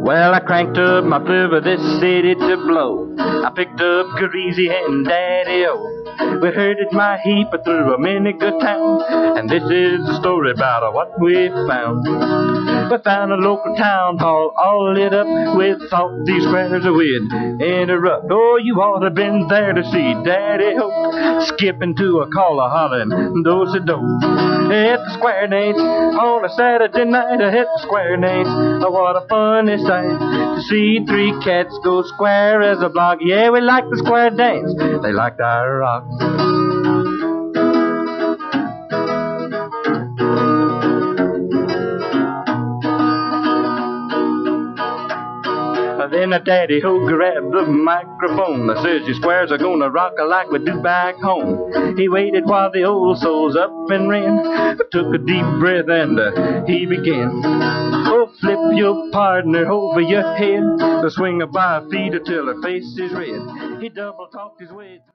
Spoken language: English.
Well, I cranked up my flip for this city to blow. I picked up Greasy and Daddy-O. We herded my heap through a many good town, and this is the story about what we found. We found a local town hall all lit up with salty squares of wood interrupt. Oh, you ought to been there to see Daddy-O skipping to a caller hollering do-si-do. Hit the square dance on a Saturday night. Hit the square dance. Oh, what a funny sight to see three cats go square as a block. Yeah, we like the square dance. They liked our rock. Then a Daddy-O grabbed the microphone. Says you squares are gonna rock like we do back home. He waited while the old souls up and ran, took a deep breath and he began. Oh, flip your partner over your head, swing her by her feet until her face is red. He double talked his way